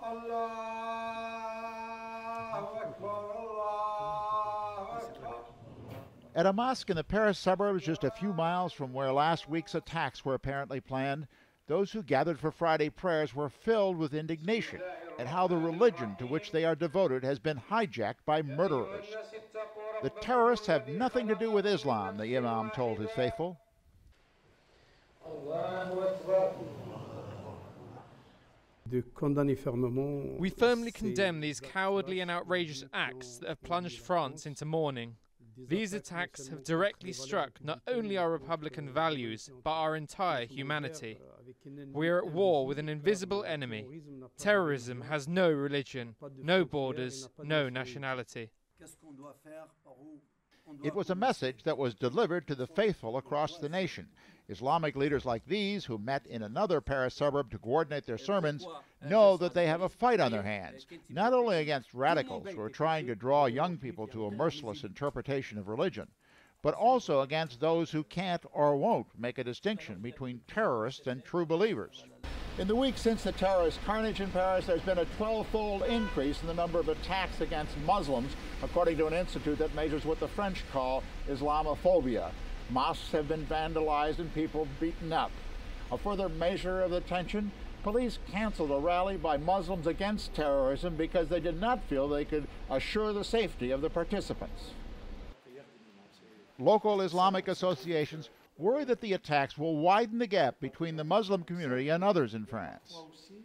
At a mosque in the Paris suburbs just a few miles from where last week's attacks were apparently planned, those who gathered for Friday prayers were filled with indignation at how the religion to which they are devoted has been hijacked by murderers. The terrorists have nothing to do with Islam, the imam told his faithful. We firmly condemn these cowardly and outrageous acts that have plunged France into mourning. These attacks have directly struck not only our republican values, but our entire humanity. We are at war with an invisible enemy. Terrorism has no religion, no borders, no nationality. It was a message that was delivered to the faithful across the nation. Islamic leaders like these, who met in another Paris suburb to coordinate their sermons, know that they have a fight on their hands, not only against radicals who are trying to draw young people to a merciless interpretation of religion, but also against those who can't or won't make a distinction between terrorists and true believers. In the week since the terrorist carnage in Paris, there's been a 12-fold increase in the number of attacks against Muslims, according to an institute that measures what the French call Islamophobia. Mosques have been vandalized and people beaten up. A further measure of the tension, police canceled a rally by Muslims against terrorism because they did not feel they could assure the safety of the participants. Local Islamic associations worry that the attacks will widen the gap between the Muslim community and others in France.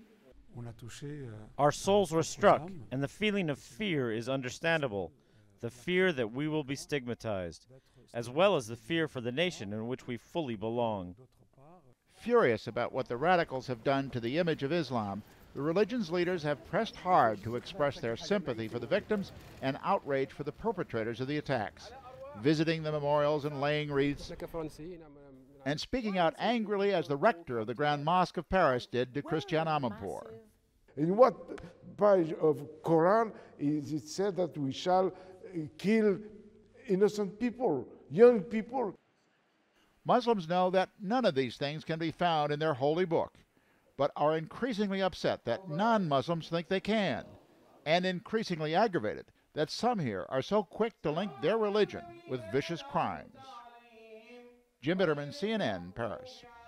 Our souls were struck, and the feeling of fear is understandable. The fear that we will be stigmatized, as well as the fear for the nation in which we fully belong. Furious about what the radicals have done to the image of Islam, the religion's leaders have pressed hard to express their sympathy for the victims and outrage for the perpetrators of the attacks, visiting the memorials and laying wreaths, and speaking out angrily as the rector of the Grand Mosque of Paris did to Christian Amanpour. In what page of Quran is it said that we shall kill innocent people, young people? Muslims know that none of these things can be found in their holy book, but are increasingly upset that non-Muslims think they can, and increasingly aggravated that some here are so quick to link their religion with vicious crimes. Jim-Bittermann, CNN, Paris.